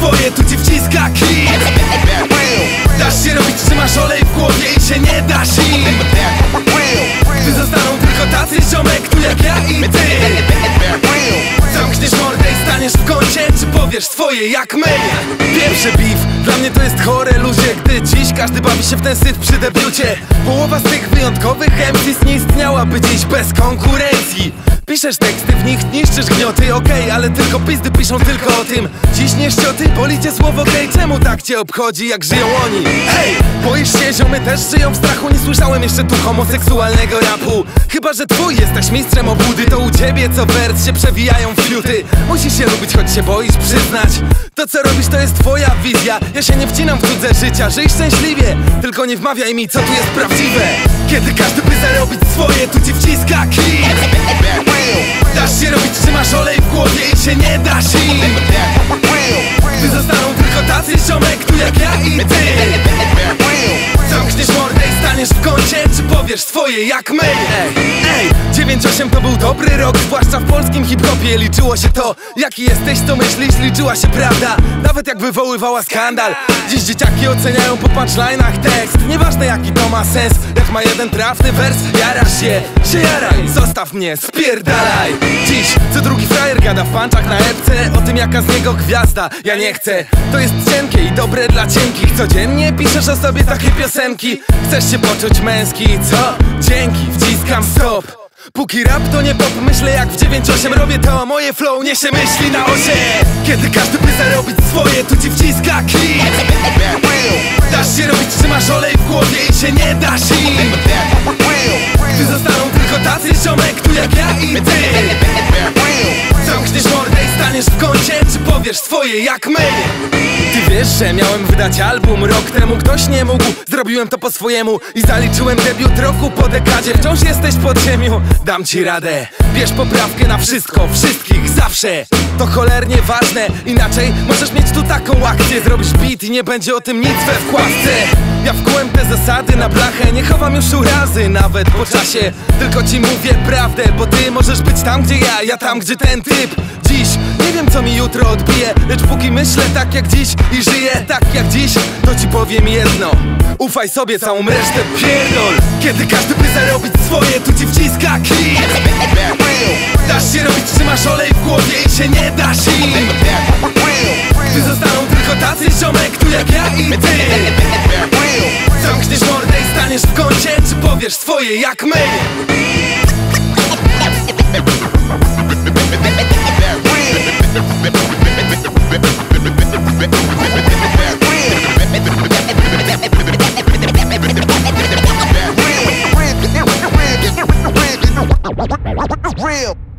swoje, tu ci wciska kit. Dasz się robić, trzymasz olej w głowie i się nie dasz im. Gdy zostaną tylko tacy ziomek tu jak ja i ty. Zamkniesz mordę i staniesz w kącie, czy powiesz swoje jak my? Pierwszy beef, dla mnie to jest chore ludzie, gdy dziś każdy bawi się w ten syf przy debiucie. Połowa z tych wyjątkowych MCs nie istniałaby dziś bez konkurencji. Piszesz teksty, w nich niszczysz gnioty, okej, ale tylko pizdy piszą tylko o tym. Dziś nie ścioty, boli cię słowo gej, czemu tak cię obchodzi jak żyją oni? Hej, boisz się, ziomy też żyją w strachu, nie słyszałem jeszcze tu homoseksualnego rapu. Chyba że twój jesteś mistrzem obłudy, to u ciebie co wers się przewijają fiuty. Musisz się lubić, choć się boisz przyznać. To co robisz to jest twoja wizja, ja się nie wcinam w cudze życia, żyj szczęśliwie. Tylko nie wmawiaj mi co tu jest prawdziwe. Kiedy każdy by zarobić swoje, tu ci wciska kit. Dasz się robić, trzymasz olej w głowie i się nie dasz im. Gdy zostaną tylko tacy ziomek tu jak ja i ty. Zamkniesz mordę i staniesz w kącie, czy powiesz swoje jak my? Ej, 9-8 to był dobry rok, zwłaszcza w polskim hip-hopie. Liczyło się to, jaki jesteś, to myślisz, liczyła się prawda, nawet jak wywoływała skandal. Dziś dzieciaki oceniają po punchline'ach tekst, nieważne jaki to ma sens. Jak ma jeden trafny wers, jarasz się jaraj, zostaw mnie, spierdalaj. Dziś co drugi frajer gada w punchach na epce o tym jaka z niego gwiazda. Ja nie chcę, to jest cienkie i dobre dla cienkich. Codziennie piszesz o sobie takie piosenki. Chcesz się poczuć męski, co? Dzięki, wciskam stop. Póki rap to nie pop, myślę jak w 9-8 robię to, moje flow niesie myśli na osie. Kiedy każdy by zarobić swoje, tu ci wciska kit. Dasz się robić, trzymasz olej w głowie i się nie dasz im. Gdy zostaną tylko tacy ziomek tu jak ja i ty. Zamkniesz mordę i staniesz w kącie, czy powiesz swoje jak my? Ty wiesz, że miałem wydać album rok temu, ktoś nie mógł, zrobiłem to po swojemu i zaliczyłem debiut roku po dekadzie. Wciąż jesteś pod ziemią, dam ci radę. Bierz poprawkę na wszystko, wszystkich, zawsze. To cholernie ważne, inaczej możesz mieć tu taką akcję. Zrobisz beat i nie będzie o tym nic we wkładce. Ja wkułem te zasady na blachę, nie chowam już urazy nawet po czasie. Tylko ci mówię prawdę, bo ty możesz być tam gdzie ja tam gdzie ten typ. Dziś nie wiem co mi jutro odbije, lecz póki myślę tak jak dziś i żyję tak jak dziś, to ci powiem jedno: ufaj sobie, całą resztę pierdol. Kiedy każdy by zarobić swoje, tu ci wciska kit. Dasz się robić, trzymasz olej w głowie i się nie dasz im. Gdy zostaną tylko tacy ziomek tu jak ja i ty. Zamkniesz mordę i staniesz w kącie, czy powiesz swoje jak my? Real.